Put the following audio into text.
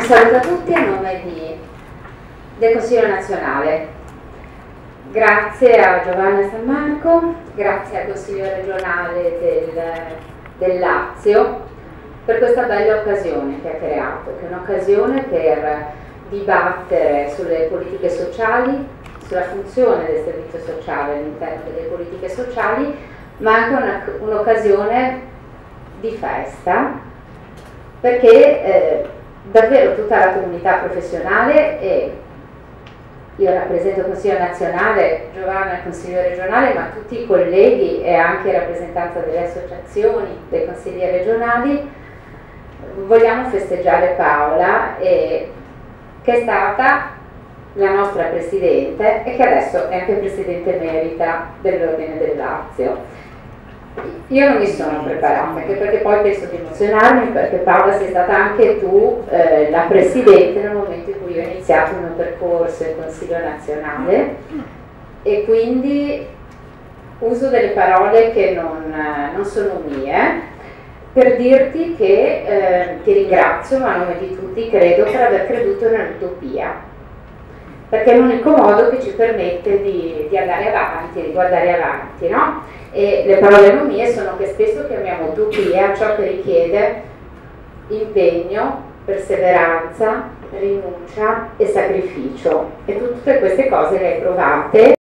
saluto a tutti a nome del Consiglio nazionale. Grazie a Giovanna San Marco, grazie al Consiglio regionale del Lazio per questa bella occasione che ha creato, che è un'occasione per dibattere sulle politiche sociali, sulla funzione del servizio sociale all'interno delle politiche sociali, ma anche un'occasione di festa, perché davvero tutta la comunità professionale, e io rappresento il Consiglio nazionale, Giovanna il Consiglio regionale, ma tutti i colleghi e anche rappresentanza delle associazioni, dei consigli regionali, vogliamo festeggiare Paola, che è stata la nostra Presidente e che adesso è anche Presidente Emerita dell'Ordine del Lazio. Io non mi sono preparata, anche perché poi penso di emozionarmi, perché Paola sei stata anche tu la Presidente nel momento in cui ho iniziato il mio percorso in Consiglio nazionale, e quindi uso delle parole che non sono mie, per dirti che ti ringrazio, ma a nome di tutti credo, per aver creduto nell'utopia, perché è l'unico modo che ci permette di andare avanti, di guardare avanti, no? E le parole non mie sono che spesso chiamiamo utopia ciò che richiede impegno, perseveranza, rinuncia e sacrificio, e tutte queste cose le hai provate